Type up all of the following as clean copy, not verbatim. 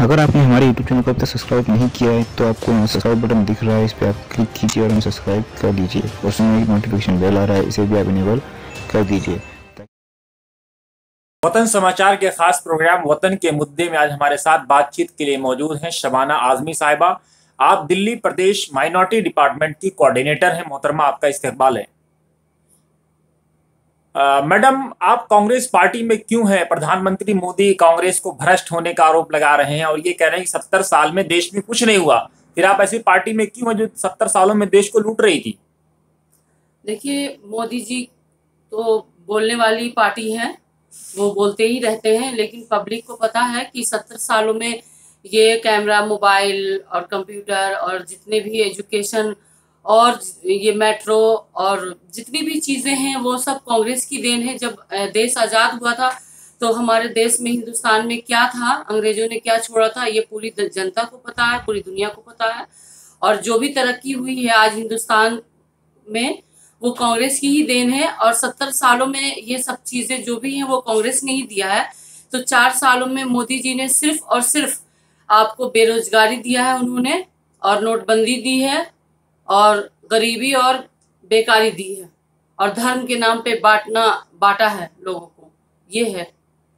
अगर आपने हमारे YouTube चैनल को अब तक सब्सक्राइब नहीं किया है तो आपको यहाँ सब्सक्राइब बटन दिख रहा है, इस पर आप क्लिक कीजिए और हमें सब्सक्राइब कर लीजिए और उसमें एक नोटिफिकेशन बेल आ रहा है, इसे भी आप इनेबल कर दीजिए। वतन समाचार के खास प्रोग्राम वतन के मुद्दे में आज हमारे साथ बातचीत के लिए मौजूद हैं शबाना आजमी साहिबा। आप दिल्ली प्रदेश माइनॉरिटी डिपार्टमेंट की कोऑर्डिनेटर हैं। मोहतरमा, आपका इस्तकबाल है। मैडम, आप कांग्रेस पार्टी में क्यों हैं? प्रधानमंत्री मोदी कांग्रेस को भ्रष्ट होने का आरोप लगा रहे हैं और ये कह रहे हैं कि 70 साल में देश में कुछ नहीं हुआ। फिर आप ऐसी पार्टी में क्यों हैं जो 70 सालों में देश को लूट रही थी? देखिए, मोदी जी तो बोलने वाली पार्टी है, वो बोलते ही रहते हैं, लेकिन पब्लिक को पता है कि 70 सालों में ये कैमरा, मोबाइल और कंप्यूटर और जितने भी एजुकेशन और ये मेट्रो और जितनी भी चीज़ें हैं वो सब कांग्रेस की देन है। जब देश आज़ाद हुआ था तो हमारे देश में, हिंदुस्तान में क्या था, अंग्रेजों ने क्या छोड़ा था, ये पूरी जनता को पता है, पूरी दुनिया को पता है। और जो भी तरक्की हुई है आज हिंदुस्तान में वो कांग्रेस की ही देन है। और 70 सालों में ये सब चीज़ें जो भी हैं वो कांग्रेस ने ही दिया है। तो 4 सालों में मोदी जी ने सिर्फ और सिर्फ आपको बेरोजगारी दिया है उन्होंने, और नोटबंदी दी है, और गरीबी और बेकारी दी है, और धर्म के नाम पे बांटा है लोगों को। ये है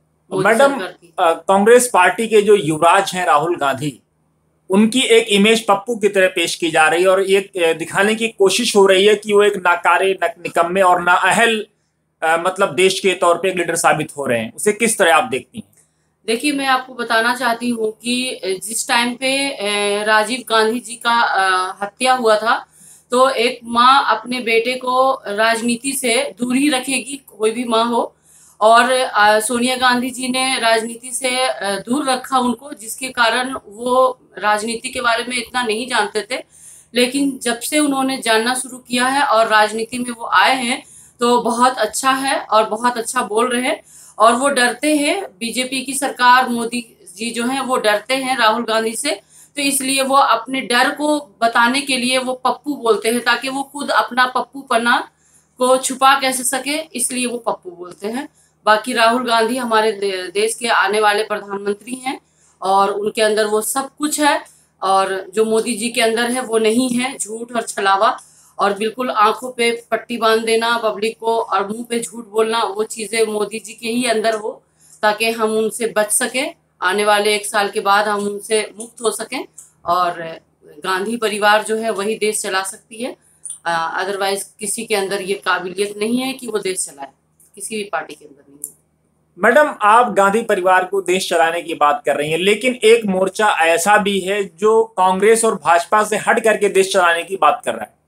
मैडम, कांग्रेस पार्टी के जो युवराज हैं राहुल गांधी, उनकी एक इमेज पप्पू की तरह पेश की जा रही है और ये दिखाने की कोशिश हो रही है कि वो एक नाकारे, निकम्मे और नाअहल मतलब देश के तौर पे एक लीडर साबित हो रहे हैं। उसे किस तरह आप देखती हैं? देखिए, मैं आपको बताना चाहती हूँ कि जिस टाइम पे राजीव गांधी जी का हत्या हुआ था, तो एक माँ अपने बेटे को राजनीति से दूर ही रखेगी, कोई भी माँ हो। और सोनिया गांधी जी ने राजनीति से दूर रखा उनको, जिसके कारण वो राजनीति के बारे में इतना नहीं जानते थे। लेकिन जब से उन्होंने जानना शुरू किया है और राजनीति में वो आए हैं तो बहुत अच्छा है और बहुत अच्छा बोल रहे हैं। और वो डरते हैं, बीजेपी की सरकार, मोदी जी जो हैं वो डरते हैं राहुल गांधी से, तो इसलिए वो अपने डर को बताने के लिए वो पप्पू बोलते हैं, ताकि वो खुद अपना पप्पूपना को छुपा कैसे सके, इसलिए वो पप्पू बोलते हैं। बाकी राहुल गांधी हमारे देश के आने वाले प्रधानमंत्री हैं और उनके अंदर वो सब कुछ है, और जो मोदी जी के अंदर है वो नहीं है, झूठ और छलावा और बिल्कुल आंखों पे पट्टी बांध देना पब्लिक को और मुंह पे झूठ बोलना, वो चीज़ें मोदी जी के ही अंदर हो, ताकि हम उनसे बच सकें। आने वाले 1 साल के बाद हम उनसे मुक्त हो सकें और गांधी परिवार जो है वही देश चला सकती है। अदरवाइज किसी के अंदर ये काबिलियत नहीं है कि वो देश चलाए, किसी भी पार्टी के अंदर नहीं है। मैडम, आप गांधी परिवार को देश चलाने की बात कर रही हैं, लेकिन एक मोर्चा ऐसा भी है जो कांग्रेस और भाजपा से हट करके देश चलाने की बात कर रहा है।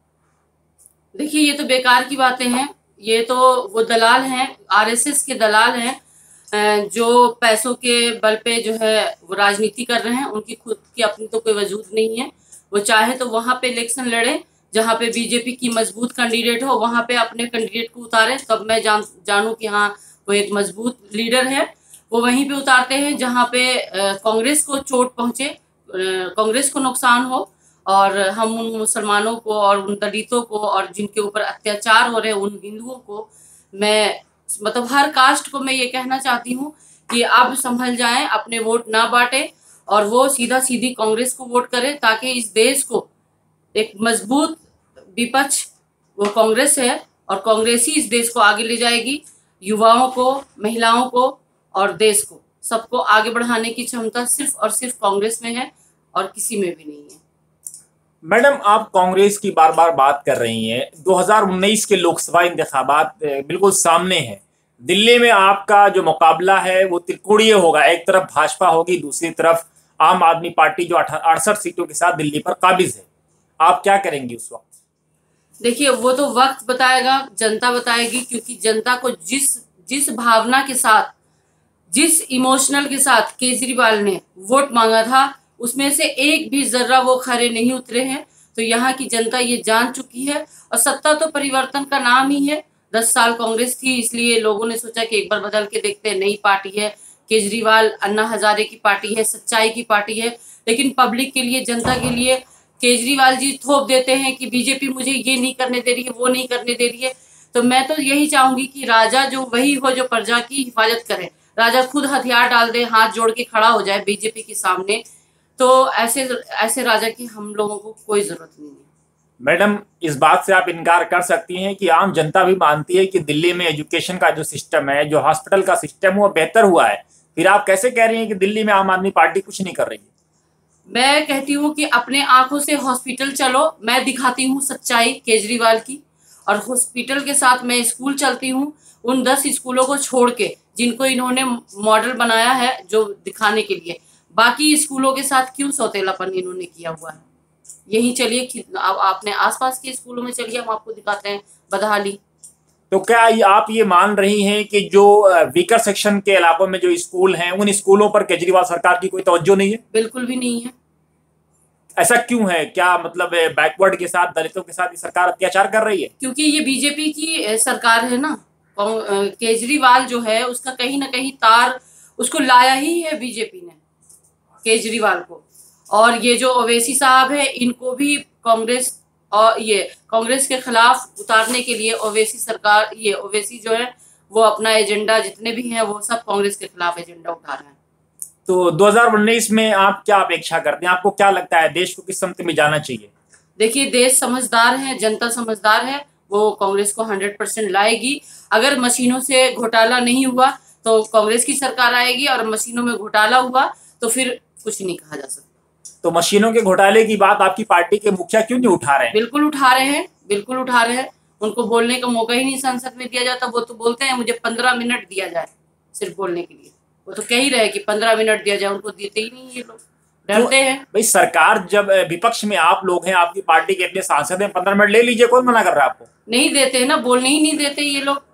देखिए, ये तो बेकार की बातें हैं। ये तो वो दलाल हैं, आरएसएस के दलाल हैं, जो पैसों के बल पे जो है वो राजनीति कर रहे हैं। उनकी खुद की अपनी तो कोई वजूद नहीं है। वो चाहे तो वहाँ पे इलेक्शन लड़े जहाँ पे बीजेपी की मजबूत कैंडिडेट हो, वहाँ पे अपने कैंडिडेट को उतारे, तब मैं जानूँ कि हाँ वो एक मजबूत लीडर है। वो वहीं पे उतारते हैं जहाँ पे कांग्रेस को चोट पहुँचे, कांग्रेस को नुकसान हो, और हम उन मुसलमानों को और उन दलितों को और जिनके ऊपर अत्याचार हो रहे हैं उन हिंदुओं को, मैं मतलब हर कास्ट को मैं ये कहना चाहती हूँ कि आप संभल जाएं, अपने वोट ना बांटें और वो सीधा सीधी कांग्रेस को वोट करें, ताकि इस देश को एक मजबूत विपक्ष वो कांग्रेस है और कांग्रेस ही इस देश को आगे ले जाएगी। युवाओं को, महिलाओं को और देश को, सबको आगे बढ़ाने की क्षमता सिर्फ और सिर्फ कांग्रेस में है और किसी में भी नहीं है। मैडम, आप कांग्रेस की बार बार बात कर रही हैं। 2019 के लोकसभा इंतखाबात बिल्कुल सामने हैं। दिल्ली में आपका जो मुकाबला है वो त्रिकोणीय होगा। एक तरफ भाजपा होगी, दूसरी तरफ आम आदमी पार्टी जो 68 सीटों के साथ दिल्ली पर काबिज है। आप क्या करेंगी उस वक्त? देखिए, वो तो वक्त बताएगा, जनता बताएगी, क्योंकि जनता को जिस भावना के साथ, जिस इमोशनल के साथ केजरीवाल ने वोट मांगा था, उसमें से एक भी जर्रा वो खरे नहीं उतरे हैं। तो यहाँ की जनता ये जान चुकी है। और सत्ता तो परिवर्तन का नाम ही है। 10 साल कांग्रेस थी, इसलिए लोगों ने सोचा कि एक बार बदल के देखते हैं, नई पार्टी है, केजरीवाल अन्ना हजारे की पार्टी है, सच्चाई की पार्टी है। लेकिन पब्लिक के लिए, जनता के लिए केजरीवाल जी थोप देते हैं कि बीजेपी मुझे ये नहीं करने दे रही है, वो नहीं करने दे रही है। तो मैं तो यही चाहूंगी कि राजा जो वही हो जो प्रजा की हिफाजत करे। राजा खुद हथियार डाल दे, हाथ जोड़ के खड़ा हो जाए बीजेपी के सामने, तो ऐसे ऐसे राजा की हम लोगों को कोई जरूरत नहीं है। मैडम, इस बात से आप इनकार कर सकती हैं कि आम जनता भी मानती है कि दिल्ली में एजुकेशन का जो सिस्टम है, जो हॉस्पिटल का सिस्टम है, वो बेहतर हुआ है। फिर आप कैसे कह रही हैं कि दिल्ली में आम आदमी पार्टी कुछ नहीं कर रही है? मैं कहती हूँ कि अपने आंखों से हॉस्पिटल चलो, मैं दिखाती हूँ सच्चाई केजरीवाल की, और हॉस्पिटल के साथ मैं स्कूल चलती हूँ, उन 10 स्कूलों को छोड़ के जिनको इन्होंने मॉडल बनाया है जो दिखाने के लिए, बाकी स्कूलों के साथ क्यों सौतेलापन इन्होंने किया हुआ है। यही चलिए, आपने आसपास के स्कूलों में चलिए, हम आपको दिखाते हैं बदहाली। तो क्या आप ये मान रही हैं कि जो वीकर सेक्शन के इलाकों में जो स्कूल हैं, उन स्कूलों पर केजरीवाल सरकार की कोई तवज्जो नहीं है? बिल्कुल भी नहीं है। ऐसा क्यों है? क्या मतलब बैकवर्ड के साथ, दलितों के साथ ये सरकार अत्याचार कर रही है? क्योंकि ये बीजेपी की सरकार है ना। केजरीवाल जो है उसका कहीं ना कहीं तार उसको लाया ही है बीजेपी ने, केजरीवाल को। और ये जो ओवैसी साहब है, इनको भी कांग्रेस और ये कांग्रेस के खिलाफ उतारने के लिए ओवैसी सरकार, ये ओवैसी जो है वो अपना एजेंडा, जितने भी हैं वो सब कांग्रेस के खिलाफ एजेंडा उठा रहे हैं। तो 2019 में आप क्या अपेक्षा करते हैं? आपको क्या लगता है देश को किस समत में जाना चाहिए? देखिए, देश समझदार है, जनता समझदार है, वो कांग्रेस को 100% लाएगी। अगर मशीनों से घोटाला नहीं हुआ तो कांग्रेस की सरकार आएगी, और मशीनों में घोटाला हुआ तो फिर कुछ नहीं कहा जा सकता। तो मशीनों के घोटाले की बात आपकी पार्टी के मुखिया क्यों नहीं उठा रहे हैं? बिल्कुल उठा रहे हैं, बिल्कुल उठा रहे हैं। उनको बोलने का मौका ही नहीं संसद में दिया जाता। वो तो बोलते हैं मुझे 15 मिनट दिया जाए सिर्फ बोलने के लिए। वो तो कह ही रहे कि 15 मिनट दिया जाए, उनको देते ही नहीं ये लोग, डरते हैं। भाई, सरकार जब विपक्ष में आप लोग हैं, आपकी पार्टी के अपने सांसद हैं, 15 मिनट ले लीजिए, कौन मना कर रहा है आपको? नहीं देते हैं ना, बोलने ही नहीं देते ये लोग।